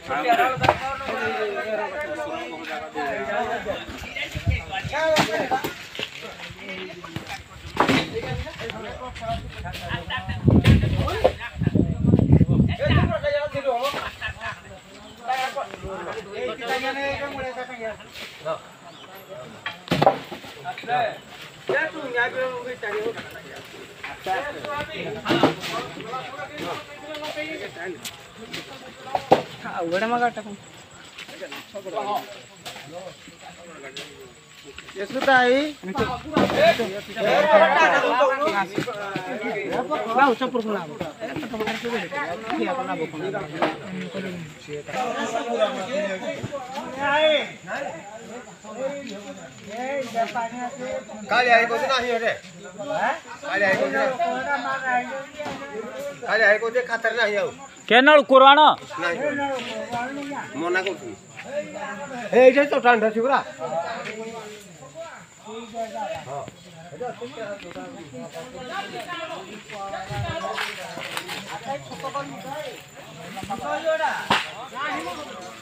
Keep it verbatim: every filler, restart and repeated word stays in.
उघड मग टाकून येसुताई लाव चप्पल कोण लाव की आपण लाव कोण काले आई को नाही रे काले आई को काले आई को दे खातर नाही आउ केनल कुराना नाही मना करथि ए जे तो ठंडा छिबरा हां छोटो